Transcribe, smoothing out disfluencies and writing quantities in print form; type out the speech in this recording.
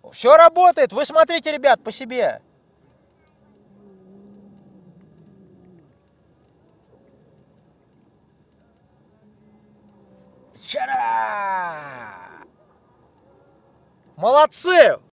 Все работает. Вы смотрите, ребят, по себе. Молодцы!